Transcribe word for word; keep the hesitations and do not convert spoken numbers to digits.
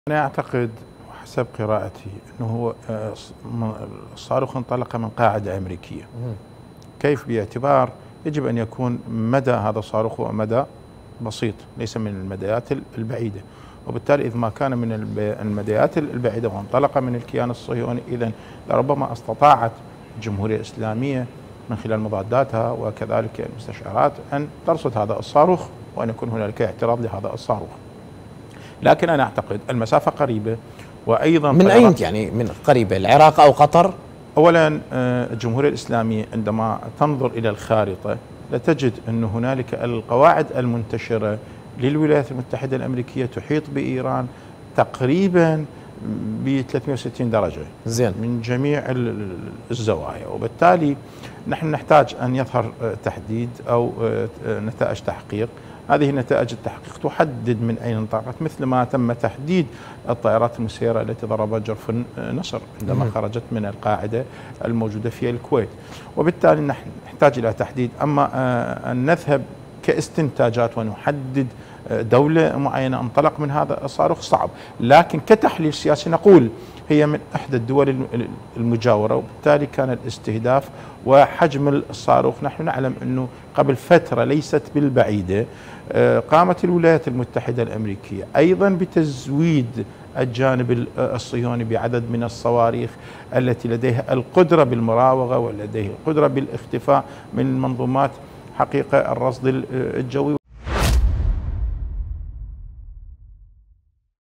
أنا أعتقد وحسب قراءتي أنه هو الصاروخ انطلق من قاعدة أمريكية. كيف؟ باعتبار يجب أن يكون مدى هذا الصاروخ هو مدى بسيط، ليس من المديات البعيدة، وبالتالي إذا ما كان من المديات البعيدة وانطلق من الكيان الصهيوني، إذن لربما استطاعت الجمهورية الإسلامية من خلال مضاداتها وكذلك المستشعرات أن ترصد هذا الصاروخ وأن يكون هنالك اعتراض لهذا الصاروخ. لكن أنا أعتقد المسافة قريبة، وأيضا من أين يعني من قريبة؟ العراق أو قطر؟ أولا الجمهورية الإسلامية عندما تنظر إلى الخارطة لتجد أن هنالك القواعد المنتشرة للولايات المتحدة الأمريكية تحيط بإيران تقريبا ب ثلاثمئة وستين درجة زين. من جميع الزوايا، وبالتالي نحن نحتاج أن يظهر تحديد أو نتائج تحقيق. هذه نتائج التحقيق تحدد من أين انطلقت، مثل ما تم تحديد الطائرات المسيرة التي ضربت جرف النصر عندما خرجت من القاعدة الموجودة في الكويت، وبالتالي نحن نحتاج إلى تحديد. أما أن نذهب كاستنتاجات ونحدد دولة معينة انطلق من هذا الصاروخ صعب، لكن كتحليل سياسي نقول هي من إحدى الدول المجاورة، وبالتالي كان الاستهداف وحجم الصاروخ. نحن نعلم أنه قبل فترة ليست بالبعيدة قامت الولايات المتحدة الأمريكية أيضا بتزويد الجانب الصهيوني بعدد من الصواريخ التي لديها القدرة بالمراوغة ولديها القدرة بالاختفاء من منظومات حقيقة الرصد الجوي.